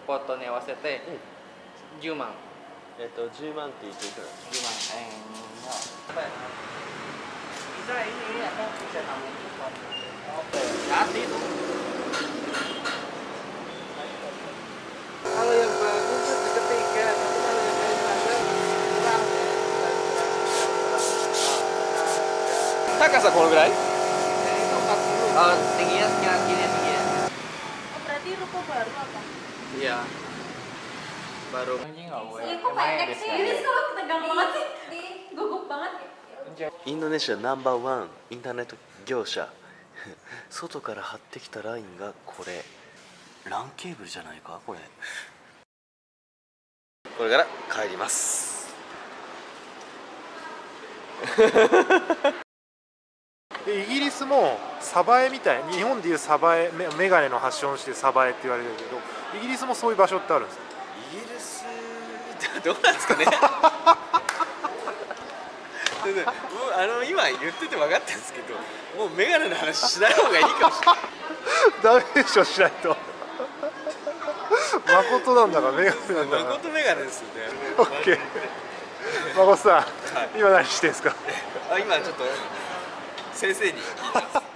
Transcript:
ポットに合わせて10万。 10万って言っていくら 10万円。Bisa ini ada bisa 60 juta. Oke, nanti itu. Kalau yang bagus itu ketiga, tapi kalau yang lain ada kurang. 高さこのぐらい Itu 40. Oh, tingginya sekitar gini tingginya. Oh, berarti ruko baru apa? Iya. Baru. Anjing nggak boleh. Iya, kok pendek sih? Ini kalau tegang banget sih. Gugup banget. インドネシアナンバーワンインターネット業者外から張ってきたラインがこれLANケーブルじゃないかこれから帰りますでイギリスもサバエみたい、日本でいうサバエ、メガネの発祥の地でサバエって言われてるけど、イギリスもそういう場所ってあるんですか？ イギリスどうなんですかねもう今言ってて分かったんですけど、もうメガネの話しない方がいいかもしれないダメでしょ、しないと誠なんだからメガネなんだから誠メガネですよね。 オッケー誠さん、 はい、 今何してんですか？ 今ちょっと先生に聞いてます